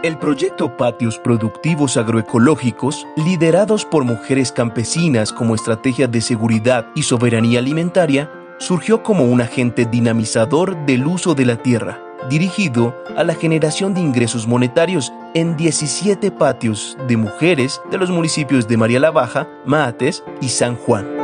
El proyecto Patios Productivos Agroecológicos, liderados por mujeres campesinas como estrategia de seguridad y soberanía alimentaria, surgió como un agente dinamizador del uso de la tierra, dirigido a la generación de ingresos monetarios en 17 patios de mujeres de los municipios de María la Baja, Maates y San Juan.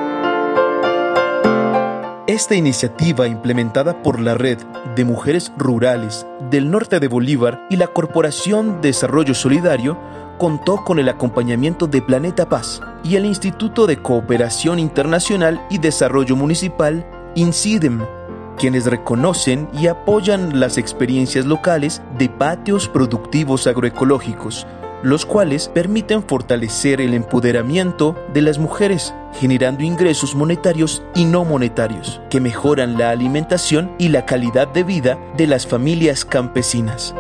Esta iniciativa, implementada por la Red de Mujeres Rurales del Norte de Bolívar y la Corporación Desarrollo Solidario, contó con el acompañamiento de Planeta Paz y el Instituto de Cooperación Internacional y Desarrollo Municipal, INCIDEM, quienes reconocen y apoyan las experiencias locales de patios productivos agroecológicos, los cuales permiten fortalecer el empoderamiento de las mujeres, generando ingresos monetarios y no monetarios, que mejoran la alimentación y la calidad de vida de las familias campesinas.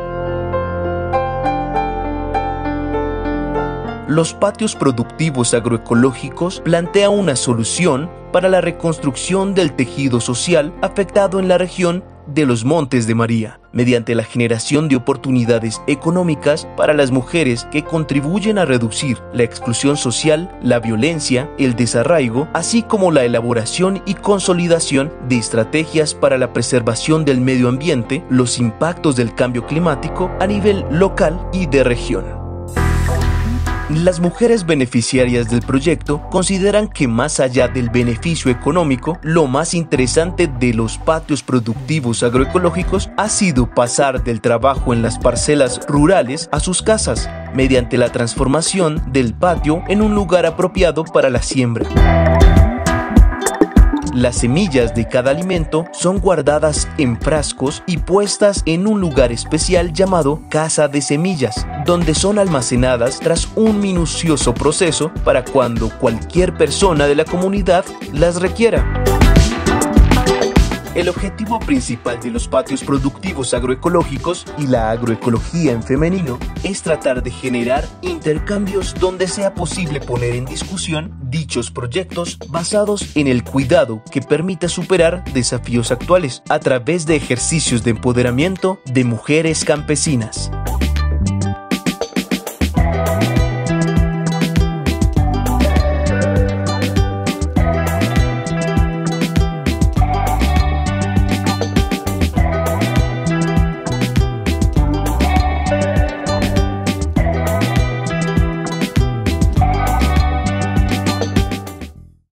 Los patios productivos agroecológicos plantean una solución para la reconstrucción del tejido social afectado en la región de los Montes de María, mediante la generación de oportunidades económicas para las mujeres que contribuyen a reducir la exclusión social, la violencia, el desarraigo, así como la elaboración y consolidación de estrategias para la preservación del medio ambiente, los impactos del cambio climático a nivel local y de región. Las mujeres beneficiarias del proyecto consideran que más allá del beneficio económico, lo más interesante de los patios productivos agroecológicos ha sido pasar del trabajo en las parcelas rurales a sus casas, mediante la transformación del patio en un lugar apropiado para la siembra. Las semillas de cada alimento son guardadas en frascos y puestas en un lugar especial llamado casa de semillas, donde son almacenadas tras un minucioso proceso para cuando cualquier persona de la comunidad las requiera. El objetivo principal de los patios productivos agroecológicos y la agroecología en femenino es tratar de generar intercambios donde sea posible poner en discusión dichos proyectos basados en el cuidado que permita superar desafíos actuales a través de ejercicios de empoderamiento de mujeres campesinas.